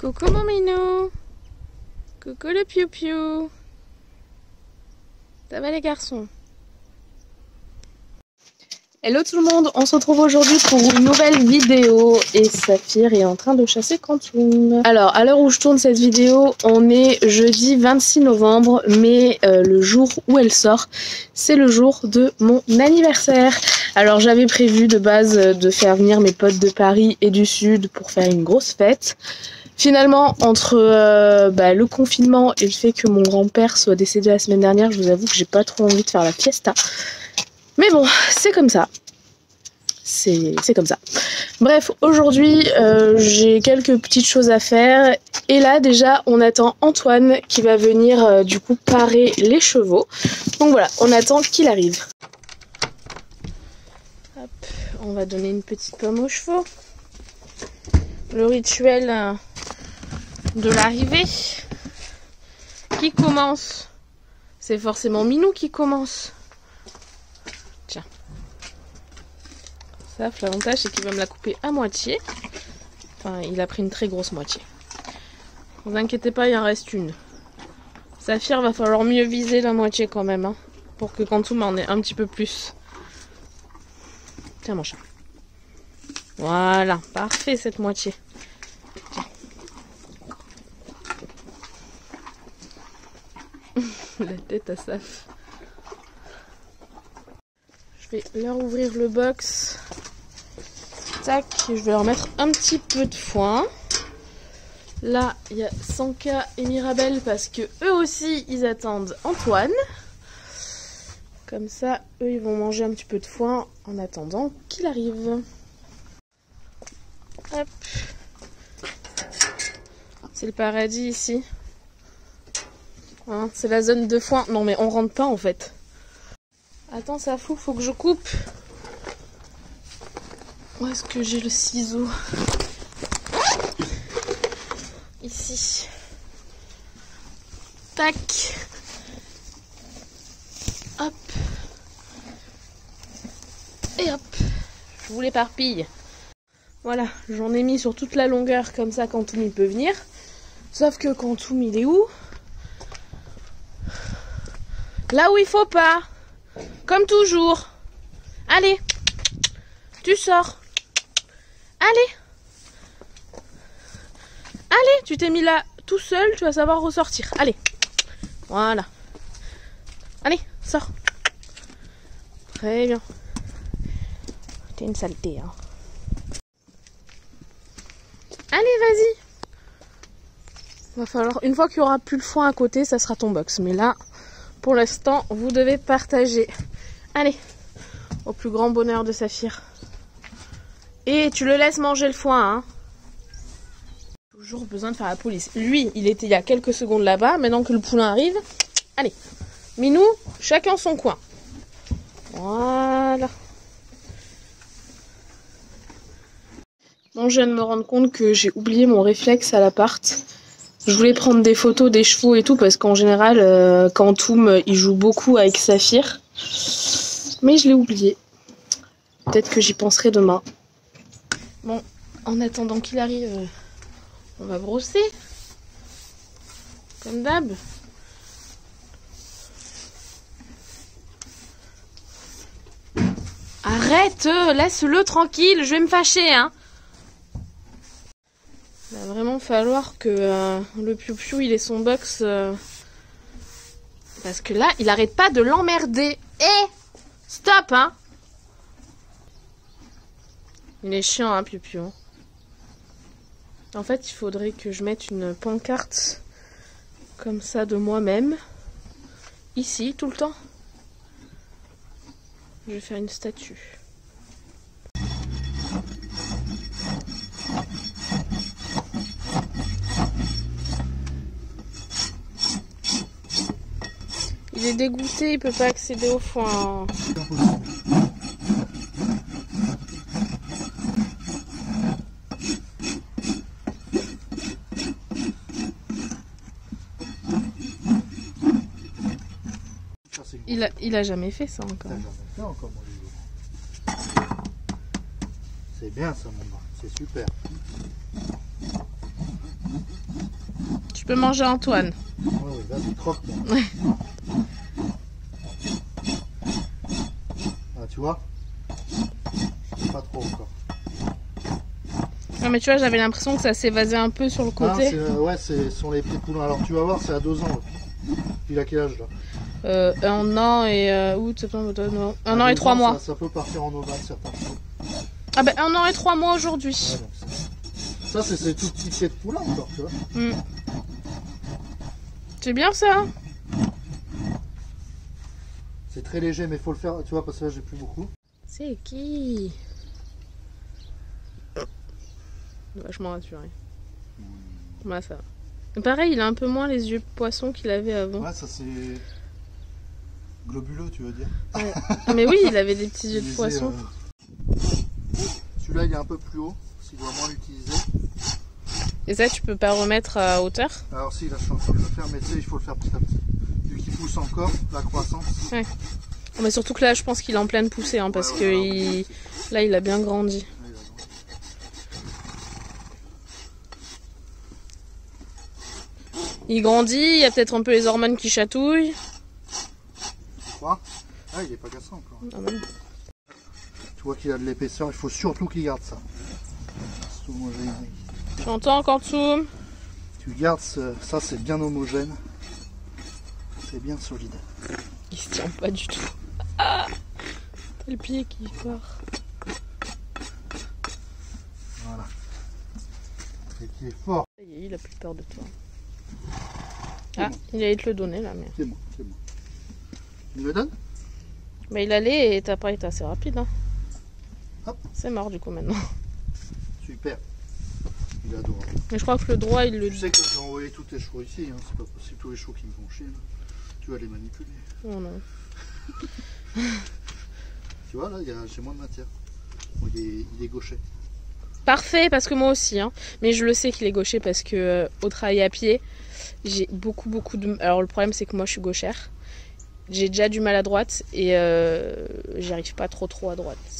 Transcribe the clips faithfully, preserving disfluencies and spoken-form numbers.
Coucou mon minou. Coucou le piou-piou. Ça va les garçons? Hello tout le monde, on se retrouve aujourd'hui pour une nouvelle vidéo et Saphir est en train de chasser Quantum. Alors à l'heure où je tourne cette vidéo, on est jeudi vingt-six novembre, mais euh, le jour où elle sort, c'est le jour de mon anniversaire. Alors j'avais prévu de base de faire venir mes potes de Paris et du Sud pour faire une grosse fête. Finalement, entre euh, bah, le confinement et le fait que mon grand-père soit décédé la semaine dernière, je vous avoue que j'ai pas trop envie de faire la fiesta. Mais bon, c'est comme ça. C'est comme ça. Bref, aujourd'hui, euh, j'ai quelques petites choses à faire. Et là, déjà, on attend Antoine qui va venir, euh, du coup, parer les chevaux. Donc voilà, on attend qu'il arrive. Hop, on va donner une petite pomme aux chevaux. Le rituel euh, de l'arrivée. Qui commence? C'est forcément Minou qui commence. Tiens. Ça, l'avantage, c'est qu'il va me la couper à moitié. Enfin, il a pris une très grosse moitié. Ne vous inquiétez pas, il en reste une. Saphir, va falloir mieux viser la moitié quand même, hein, pour que Quantum en ait un petit peu plus. Tiens, mon chat. Voilà, parfait cette moitié. Tiens. La tête à Saph. Je vais leur ouvrir le box. Tac, je vais leur mettre un petit peu de foin. Là, il y a Sanka et Mirabelle parce que eux aussi, ils attendent Antoine. Comme ça, eux, ils vont manger un petit peu de foin en attendant qu'il arrive. Hop. C'est le paradis ici. Hein, c'est la zone de foin. Non, mais on rentre pas en fait. Attends, ça fout, faut que je coupe. Où est-ce que j'ai le ciseau? Ici. Tac. Hop. Et hop. Je vous l'éparpille. Voilà, j'en ai mis sur toute la longueur, comme ça Quantum il peut venir. Sauf que Quantum il est où? Là où il faut pas. Comme toujours. Allez. Tu sors. Allez. Allez, tu t'es mis là tout seul, tu vas savoir ressortir. Allez. Voilà. Allez, sors. Très bien. T'es une saleté, hein. Allez, vas-y. Va falloir, une fois qu'il y aura plus le foin à côté, ça sera ton box. Mais là, pour l'instant, vous devez partager. Allez. Au plus grand bonheur de Saphir. Et tu le laisses manger le foin, hein. Toujours besoin de faire la police. Lui, il était il y a quelques secondes là-bas. Maintenant que le poulain arrive, allez. Minou, chacun son coin. Voilà. Bon, je viens de me rendre compte que j'ai oublié mon réflexe à l'appart. Je voulais prendre des photos des chevaux et tout parce qu'en général, euh, Quantum, il joue beaucoup avec Saphir. Mais je l'ai oublié. Peut-être que j'y penserai demain. Bon, en attendant qu'il arrive, on va brosser. Comme d'hab. Arrête, laisse-le tranquille, je vais me fâcher, hein. Il va vraiment falloir que euh, le piou-piou, il ait son box. Euh, parce que là, il arrête pas de l'emmerder. Eh, stop, hein. Il est chiant, hein, piou-piou. En fait, il faudrait que je mette une pancarte comme ça de moi-même. Ici, tout le temps. Je vais faire une statue. Il est dégoûté, il peut pas accéder au foin. Il a, il a jamais fait ça encore. Jamais fait encore, mon Lilo. C'est bien ça, mon gars. C'est super. Tu peux manger Antoine. Ouais, ouais, vas-y, croque-moi. Ouais. Ah, tu vois? Pas trop encore. Non mais tu vois, j'avais l'impression que ça s'évasait un peu sur le côté. Ah, ouais, ce sont les petits poulains. Alors tu vas voir, c'est à deux ans. Il a quel âge là? Euh, un an et euh, août, septembre, octobre, novembre. Un à an et trois ans, mois. Ça, ça peut partir en ovale certains chevaux. Ah ben un an et trois mois aujourd'hui. Ouais, donc ça, c'est ces tout petits pieds de poulain encore, tu vois. Mm. C'est bien ça. C'est très léger, mais il faut le faire, tu vois, parce que là j'ai plus beaucoup. C'est qui? Vachement rassuré. Mmh. Ouais, ça va. Et pareil, il a un peu moins les yeux de poisson qu'il avait avant. Ouais, ça c'est globuleux, tu veux dire. Ouais. Ah, mais oui, il avait des petits yeux de poisson. Euh... Celui-là, il est un peu plus haut, s'il doit moins l'utiliser. Et ça, tu peux pas remettre à hauteur? Alors si, là je suis en train de le faire, mais tu sais, il faut le faire petit à petit. Vu qu'il pousse encore, la croissance. Ouais. Mais surtout que là, je pense qu'il est en pleine poussée, hein, parce ouais, ouais, que il... là, il a bien grandi. Ouais, il a grandi. Il grandit, il y a peut-être un peu les hormones qui chatouillent. Tu crois? Ah, il est pas cassé encore. Ah, bon. Tu vois qu'il a de l'épaisseur, il faut surtout qu'il garde ça. Tu entends encore dessous? Tu gardes ce... ça, c'est bien homogène. C'est bien solide. Il se tient pas du tout. Ah, t'as le pied qui part. Voilà. Et qui est fort. Ça y est, il a plus peur de toi. Ah, bon. Il allait te le donner là, mais. C'est bon, c'est bon. Tu me le donnes? Mais il allait et t'as pas été assez rapide. Hein. Hop. C'est mort du coup maintenant. Super. Il est adorable. Mais je crois que le droit, il le. Tu sais que j'ai envoyé tous tes chevaux ici, hein. C'est pas possible, tous les chevaux qui me font chier. Là. Tu vas les manipuler. Oh non. Tu vois là, j'ai moins de matière. Bon, il, est, il est gaucher. Parfait, parce que moi aussi, hein. Mais je le sais qu'il est gaucher parce que euh, au travail à pied, j'ai beaucoup beaucoup de... Alors le problème c'est que moi je suis gauchère. J'ai déjà du mal à droite et euh, j'y arrive pas trop trop à droite.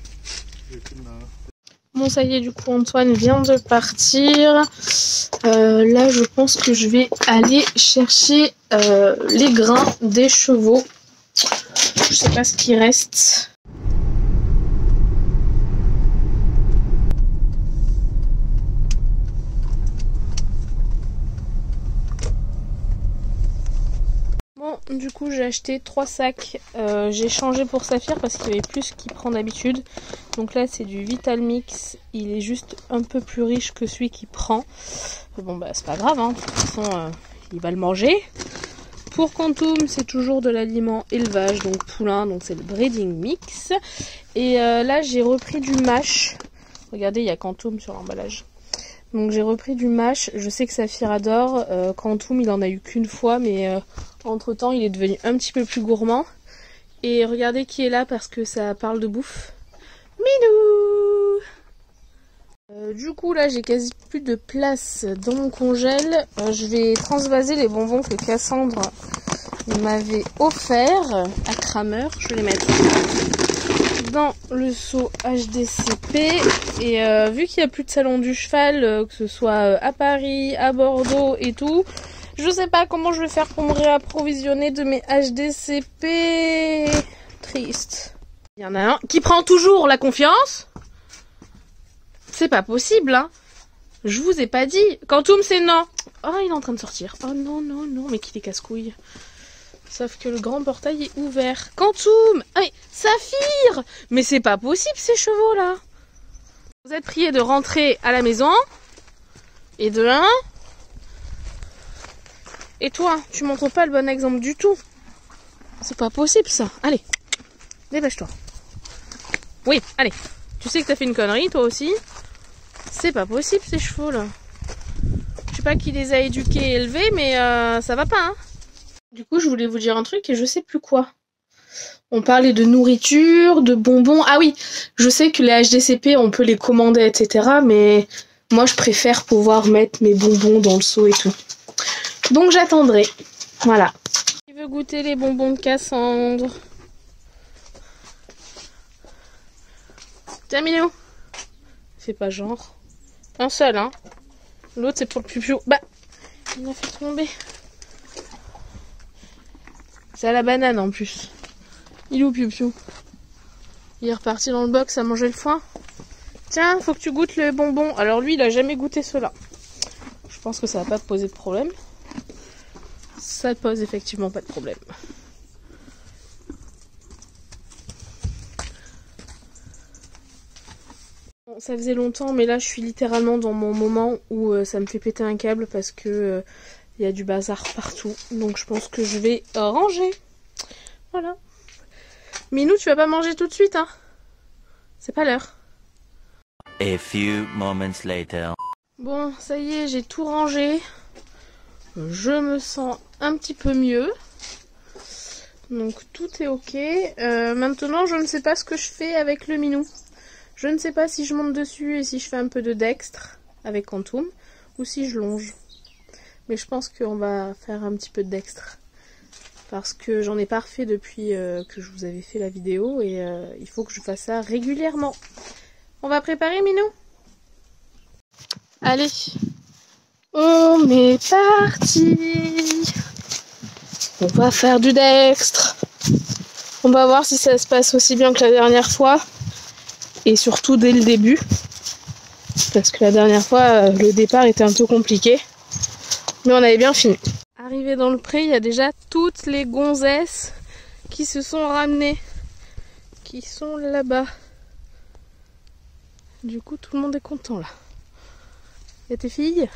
Bon ça y est, du coup Antoine vient de partir. Euh, là je pense que je vais aller chercher euh, les grains des chevaux. Je sais pas ce qui reste. Bon, du coup j'ai acheté trois sacs. Euh, j'ai changé pour Saphir parce qu'il y avait plus qu'il prend d'habitude. Donc là c'est du Vital Mix. Il est juste un peu plus riche que celui qu'il prend. Bon bah c'est pas grave, hein. De toute façon euh, il va le manger. Pour Quantum c'est toujours de l'aliment élevage, donc poulain, donc c'est le breeding mix. Et euh, là j'ai repris du mash. Regardez, il y a Quantum sur l'emballage. Donc j'ai repris du mash. Je sais que Saphir adore. Euh, Quantum il en a eu qu'une fois, mais euh, entre temps il est devenu un petit peu plus gourmand. Et regardez qui est là parce que ça parle de bouffe. Minou. euh, Du coup là j'ai quasi plus de place dans mon congèle. Euh, je vais transvaser les bonbons que Cassandre m'avait offert à Kramer. Je vais les mettre dans le seau H D C P. Et euh, vu qu'il n'y a plus de salon du cheval, euh, que ce soit euh, à Paris, à Bordeaux et tout, je sais pas comment je vais faire pour me réapprovisionner de mes H D C P. Triste. Il y en a un qui prend toujours la confiance. C'est pas possible, hein. Je vous ai pas dit. Quantum, c'est non. Oh, il est en train de sortir. Oh non, non, non, mais qu'il est casse-couille. Sauf que le grand portail est ouvert. Quantum! Ah, mais Saphir! Mais c'est pas possible ces chevaux là! Vous êtes priés de rentrer à la maison. Et de un. Et toi, tu montres pas le bon exemple du tout. C'est pas possible ça. Allez, dépêche-toi. Oui, allez. Tu sais que t'as fait une connerie toi aussi. C'est pas possible ces chevaux là. Je sais pas qui les a éduqués et élevés, mais euh, ça va pas, hein. Du coup, je voulais vous dire un truc et je sais plus quoi. On parlait de nourriture, de bonbons. Ah oui, je sais que les H D C P, on peut les commander, et cetera. Mais moi, je préfère pouvoir mettre mes bonbons dans le seau et tout. Donc, j'attendrai. Voilà. Qui veut goûter les bonbons de Cassandre? Tiens, Minou. Fais pas genre. Un seul, hein. L'autre c'est pour le piou-piou. Bah, il m'a fait tomber. C'est à la banane en plus. Il est où piou-piou? Il est reparti dans le box à manger le foin. Tiens, faut que tu goûtes le bonbon. Alors lui, il a jamais goûté cela. Je pense que ça va pas te poser de problème. Ça te pose effectivement pas de problème. Bon, ça faisait longtemps, mais là je suis littéralement dans mon moment où euh, ça me fait péter un câble parce que euh, y a du bazar partout. Donc je pense que je vais ranger. Voilà. Minou, tu vas pas manger tout de suite, hein? C'est pas l'heure. A few moments later. Bon, ça y est, j'ai tout rangé. Je me sens un petit peu mieux. Donc tout est ok. Euh, maintenant, je ne sais pas ce que je fais avec le Minou. Je ne sais pas si je monte dessus et si je fais un peu de dextre avec Quantum ou si je longe. Mais je pense qu'on va faire un petit peu de dextre. Parce que j'en ai pas refait depuis euh, que je vous avais fait la vidéo et euh, il faut que je fasse ça régulièrement. On va préparer, Minou? Allez, on est parti. On va faire du dextre. On va voir si ça se passe aussi bien que la dernière fois. Et surtout dès le début. Parce que la dernière fois, le départ était un peu compliqué. Mais on avait bien fini. Arrivé dans le pré, il y a déjà toutes les gonzesses qui se sont ramenées. Qui sont là-bas. Du coup, tout le monde est content là. Il y a tes filles?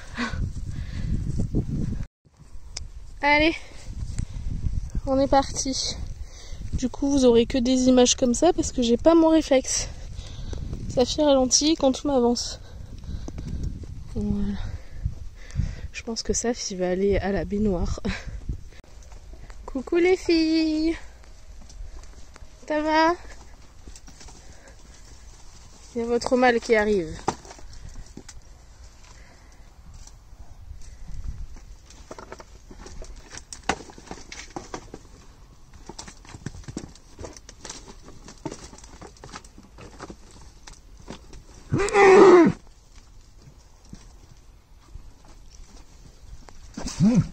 Allez, on est parti. Du coup, vous aurez que des images comme ça parce que j'ai pas mon réflexe. Saphir ralentit quand tout m'avance. Voilà. Je pense que Saph, il va aller à la baignoire. Coucou les filles. Ça va? Il y a votre mâle qui arrive. Mmh.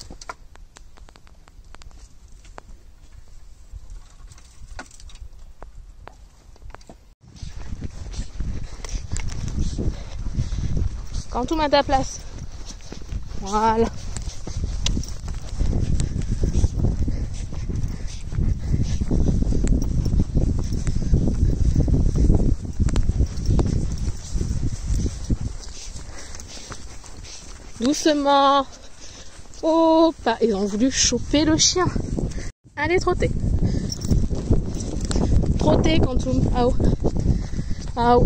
Quand tout met à ta place. Voilà. Doucement. Oh, pas. Ils ont voulu choper le chien. Allez, trotter. Trotter, Quantum. Ah, ah.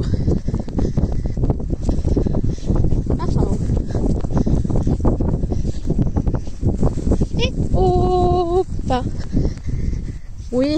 Et oh, pas. Oui.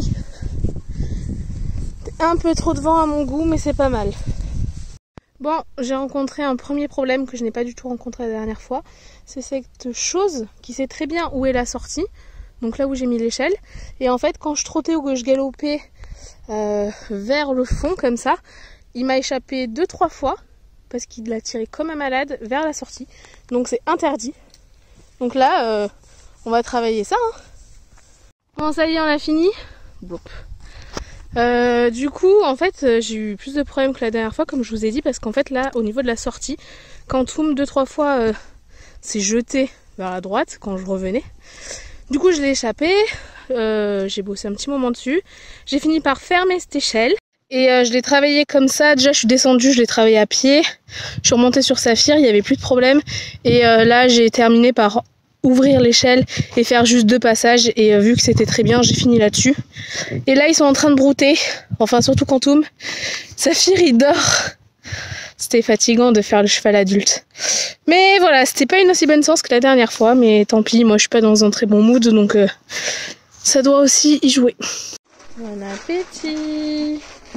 Un peu trop de vent à mon goût, mais c'est pas mal. Bon, j'ai rencontré un premier problème que je n'ai pas du tout rencontré la dernière fois. C'est cette chose qui sait très bien où est la sortie. Donc là où j'ai mis l'échelle. Et en fait, quand je trottais ou que je galopais euh, vers le fond comme ça, il m'a échappé deux trois fois. Parce qu'il l'a tiré comme un malade vers la sortie. Donc c'est interdit. Donc là, euh, on va travailler ça. Hein. Bon, ça y est, on a fini. Boop. Euh, du coup, en fait, j'ai eu plus de problèmes que la dernière fois, comme je vous ai dit, parce qu'en fait, là, au niveau de la sortie, Quantum, deux, trois fois, euh, s'est jeté vers la droite quand je revenais. Du coup, je l'ai échappé, euh, j'ai bossé un petit moment dessus. J'ai fini par fermer cette échelle. Et euh, je l'ai travaillé comme ça. Déjà, je suis descendue, je l'ai travaillé à pied. Je suis remontée sur Saphir, il n'y avait plus de problème. Et euh, là, j'ai terminé par ouvrir l'échelle et faire juste deux passages. Et euh, vu que c'était très bien, j'ai fini là-dessus. Et là, ils sont en train de brouter. Enfin, surtout Quantum. Saphir, il dort. C'était fatigant de faire le cheval adulte. Mais voilà, c'était pas une aussi bonne séance que la dernière fois. Mais tant pis, moi, je suis pas dans un très bon mood. Donc, euh, ça doit aussi y jouer. Bon appétit!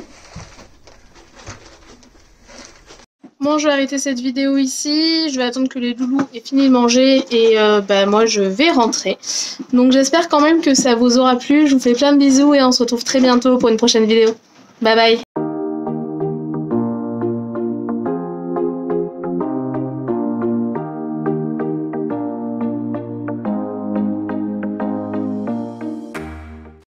Bon, je vais arrêter cette vidéo ici, je vais attendre que les loulous aient fini de manger et euh, bah, moi je vais rentrer. Donc j'espère quand même que ça vous aura plu, je vous fais plein de bisous et on se retrouve très bientôt pour une prochaine vidéo. Bye bye!